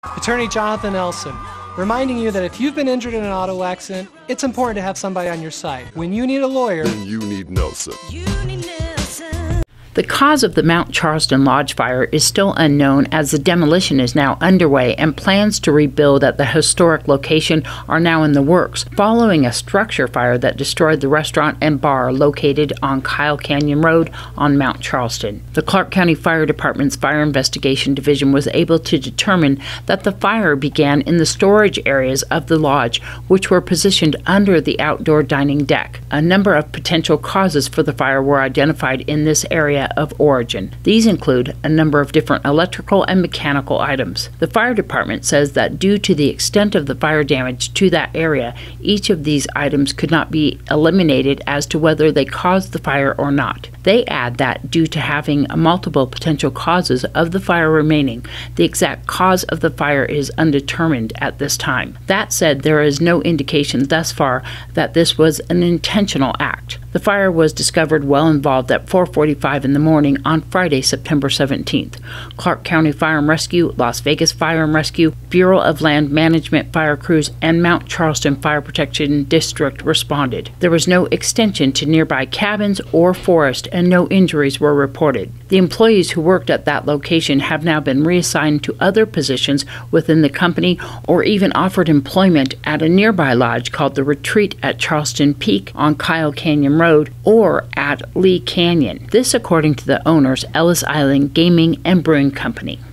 Attorney Jonathan Elson, reminding you that if you've been injured in an auto accident, it's important to have somebody on your side. When you need a lawyer, then you need Nelson. The cause of the Mount Charleston Lodge fire is still unknown, as the demolition is now underway and plans to rebuild at the historic location are now in the works, following a structure fire that destroyed the restaurant and bar located on Kyle Canyon Road on Mount Charleston. The Clark County Fire Department's Fire Investigation Division was able to determine that the fire began in the storage areas of the lodge, which were positioned under the outdoor dining deck. A number of potential causes for the fire were identified in this area of origin. These include a number of different electrical and mechanical items. The fire department says that due to the extent of the fire damage to that area, each of these items could not be eliminated as to whether they caused the fire or not. They add that due to having multiple potential causes of the fire remaining, the exact cause of the fire is undetermined at this time. That said, there is no indication thus far that this was an intentional act. The fire was discovered well involved at 4:45 in the morning on Friday, September 17th. Clark County Fire and Rescue, Las Vegas Fire and Rescue, Bureau of Land Management fire crews, and Mount Charleston Fire Protection District responded. There was no extension to nearby cabins or forest, and no injuries were reported. The employees who worked at that location have now been reassigned to other positions within the company, or even offered employment at a nearby lodge called the Retreat at Charleston Peak on Kyle Canyon Road, or at Lee Canyon. This according to the owners, Ellis Island Gaming and Brewing Company.